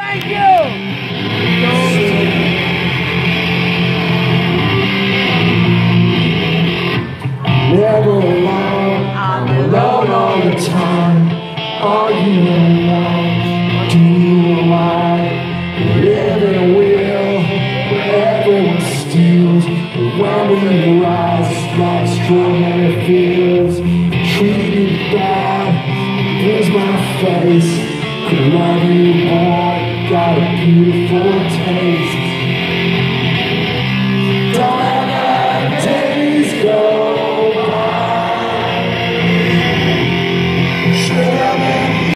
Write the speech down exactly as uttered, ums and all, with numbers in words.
Thank you. Never alone, I'm alone all the time. Are you alone? Do you lie? Living will, where everyone steals. When we rise, like strawberry fields. Treated bad, here's my face. Could love you more, got a beautiful